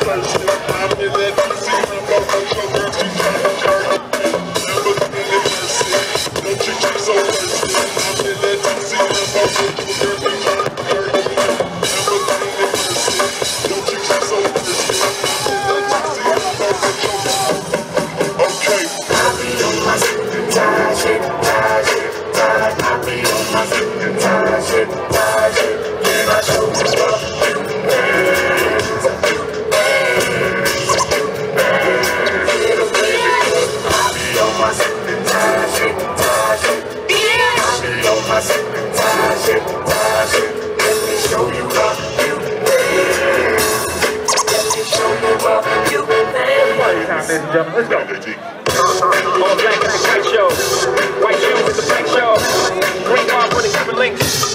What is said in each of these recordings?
Ladies and gentlemen, let's go. All black in the white show. White shoes with the black show. Green bar with the Cuban links.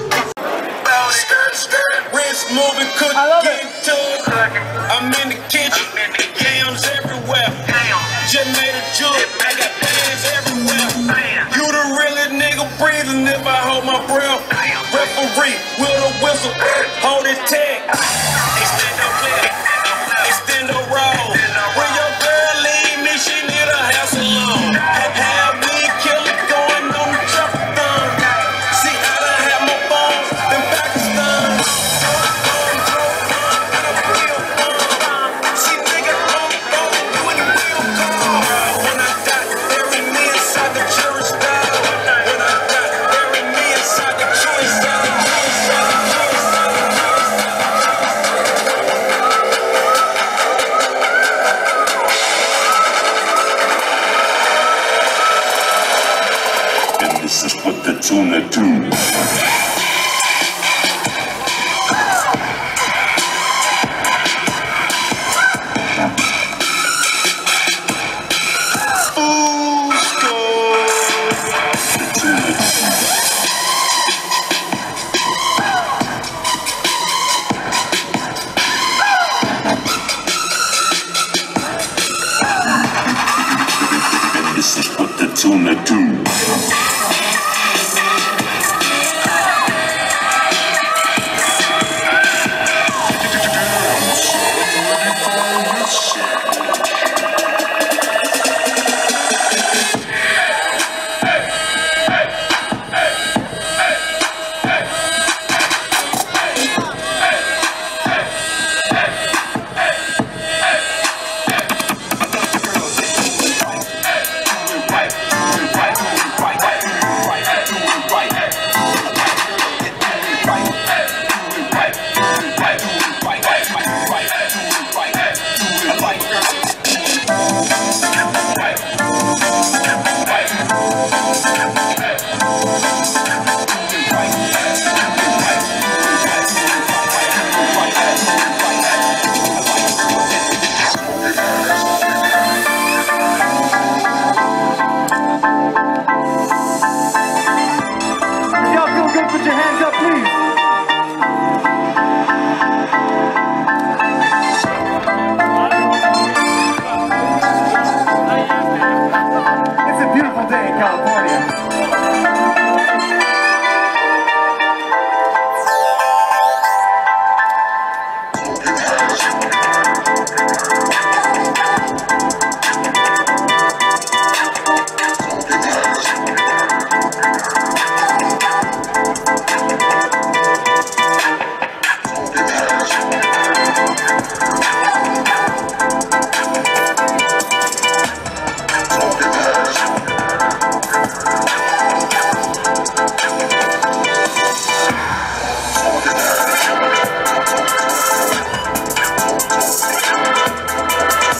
Wrist moving, cook, get to it. I'm in the kitchen, yams everywhere. Just made a jug, I got plans everywhere. You the realest nigga breathing if I hold my breath. Referee with a whistle, hold it tight. Extendo clear, extendo roll. When your girl leave me, she need a house alone. Have me killer going on the truck-a-thon. See, I done had my bones in Pakistan. See, nigga, I'm going when the wheel come. When I die, bury me inside the jury style. When I die, bury me inside the jury style. This is what the tuna do. This is what the tuna do.